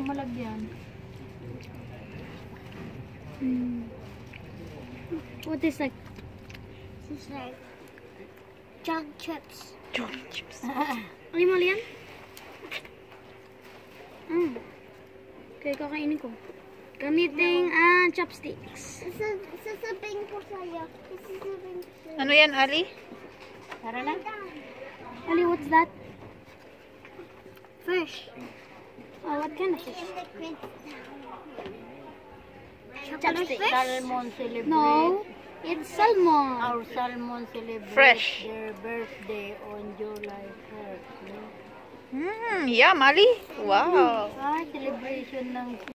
malagyan. What is that? It's like John chips. John chips. Ay, mali yan? Okay, kakainin ko. Gamiting chopsticks. Sasabihin ko sa'yo. Sasabihin ko sa'yo. Ano yan, Ali? Tara na. Ali, what's that? Fish. Oh, what kind of fish? Chocolate fish? Salmon celebrate. No, it's salmon. Our salmon celebrate Fresh. their birthday on July 1st. No? Yum, Ali. Wow. Celebration ng